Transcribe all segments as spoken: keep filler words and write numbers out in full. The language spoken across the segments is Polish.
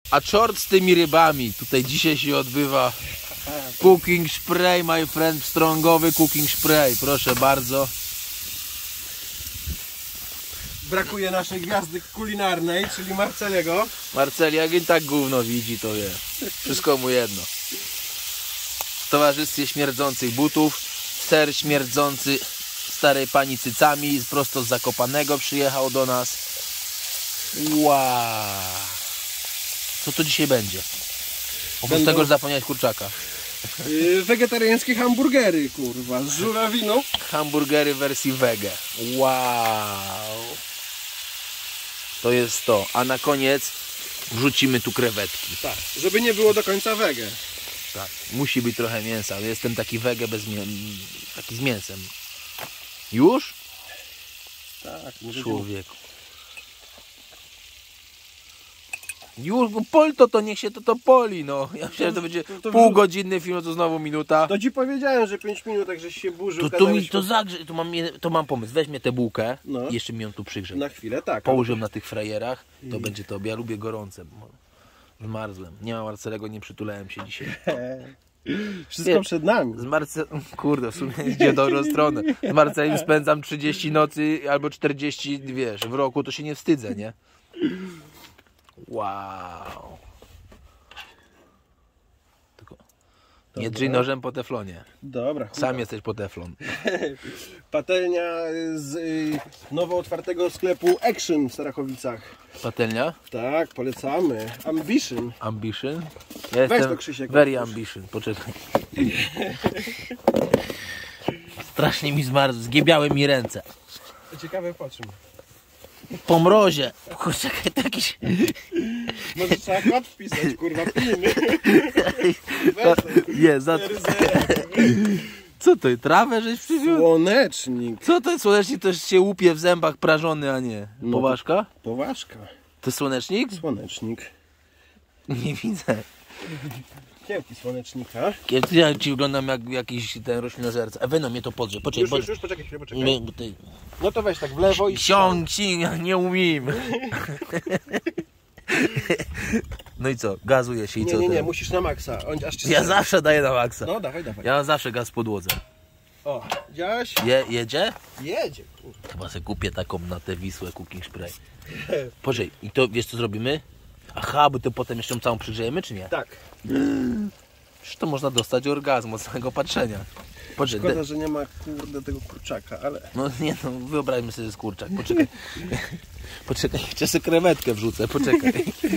A czort z tymi rybami. Tutaj dzisiaj się odbywa cooking spray, my friend, strągowy cooking spray. Proszę bardzo. Brakuje naszej gwiazdy kulinarnej, czyli Marceliego. Marceli, jak i tak gówno widzi, to wie. Wszystko mu jedno. W towarzystwie śmierdzących butów. Ser śmierdzący starej pani cycami. Prosto z Zakopanego przyjechał do nas. Wow. Co to dzisiaj będzie? Oprócz Będą... tego, że zapomniałeś kurczaka. Yy, wegetariańskie hamburgery, kurwa, z żurawiną. Hamburgery w wersji wege. Wow. To jest to. A na koniec wrzucimy tu krewetki. Tak, żeby nie było do końca wege. Tak. Musi być trochę mięsa, ale jestem taki wege bez mię... taki z mięsem. Już? Tak, może Człowieku. Już, pol to, to niech się to, to poli, no. Ja myślałem, że to będzie to, to półgodzinny film, to znowu minuta. To ci powiedziałem, że pięć minut, tak żeś się burzył. To, to mi to zagrze, to mam, to mam pomysł. Weźmie tę bułkę no. i jeszcze mi ją tu przygrzeć. Na chwilę, tak. Położę na tych frajerach, to I... będzie to. Ja lubię gorące. Zmarzłem. Nie ma Marcelego, nie przytulałem się dzisiaj. Wszystko nie, przed nami. Z Marce... Kurde, w sumie idzie dobrą stronę. Z Marcelem spędzam trzydzieści nocy albo czterdzieści, wiesz, w roku, to się nie wstydzę, nie? Wow. Tylko nie drzyj nożem po teflonie. Dobra. Chuda. Sam jesteś po teflon. Patelnia z y, nowo otwartego sklepu Action w Starachowicach. Patelnia? Tak, polecamy. Ambition. Ambition? Ja Weź jestem to, Krzysiek, very otwórz. ambition. Poczekaj. Strasznie mi zmarzł, zgiebiały mi ręce. Ciekawe po czym. Po mrozie. Czekaj, to jakiś... Może trzeba kod wpisać, kurwa, pijmy. Nie, za... Co to? Trawę żeś przywiózł? Słonecznik. Co to jest słonecznik? To się łupie w zębach prażony, a nie. Poważka? No, poważka. To jest słonecznik? Słonecznik. Nie widzę. Kiełki słonecznika. Ja ci wyglądam jak jakiś ten roślinożerca. Eweno mnie to podrze. Poczekaj, już, bo... już, już, poczekaj chwilę, poczekaj. My, bo ty... No to weź tak w lewo i... Siądź, nie umiem. No i co? Gazuje się i nie, co? Nie, nie, teraz? musisz na maksa. On, aż Ja zawsze daję na maksa. No dawaj, dawaj. Ja mam zawsze gaz w podłodze. O, widziałeś? Je, jedzie? Jedzie, kurwa. Chyba sobie kupię taką na tę Wisłę cooking spray. Poczekaj, i to wiesz co zrobimy? Aha, bo to potem jeszcze ją całą przygrzejemy, czy nie? Tak. Przecież to można dostać orgazmu od samego patrzenia. Poczekaj, Szkoda, że nie ma, kurde, tego kurczaka, ale... no nie no, wyobraźmy sobie z kurczak. Poczekaj. Poczekaj, jeszcze sobie krewetkę wrzucę, poczekaj.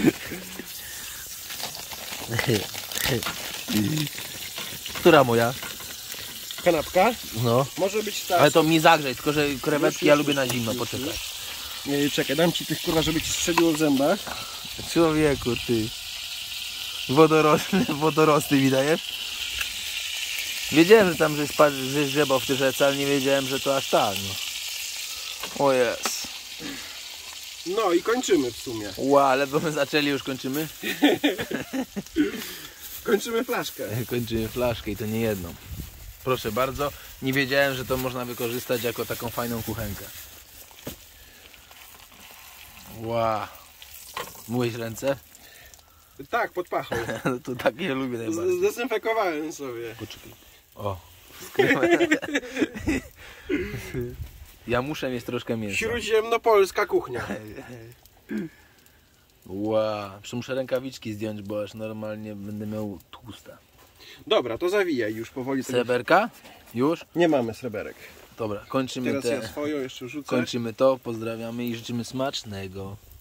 Która moja? Kanapka? No. Może być tak. Ale to mi zagrzej, tylko że krewetki już, ja już, lubię na już, zimno, już, poczekaj. Nie, czekaj, dam ci tych, kurwa, żeby ci strzeliło w zębach. Człowieku, ty. Wodorosty, wodorosty mi dajesz? Wiedziałem, że tam żeś, żeś grzebał w tej rzece, ale nie wiedziałem, że to aż tak. No. O jest. No i kończymy w sumie. Ła, ale bo my zaczęli, już kończymy? Kończymy flaszkę. Kończymy flaszkę i to nie jedną. Proszę bardzo, nie wiedziałem, że to można wykorzystać jako taką fajną kuchenkę. Ła. Myłeś ręce? Tak, pod pachą. No to takie lubię najbardziej. Zdezynfekowałem sobie. Poczekaj. O. Ja muszę mieć troszkę mięsa. Śródziemnopolska kuchnia. Wow. Przecież muszę rękawiczki zdjąć, bo aż normalnie będę miał tłuste. Dobra, to zawijaj już powoli. Sreberka? Już? Nie mamy sreberek. Dobra, kończymy Teraz te... ja swoją jeszcze rzucę. Kończymy to, pozdrawiamy i życzymy smacznego.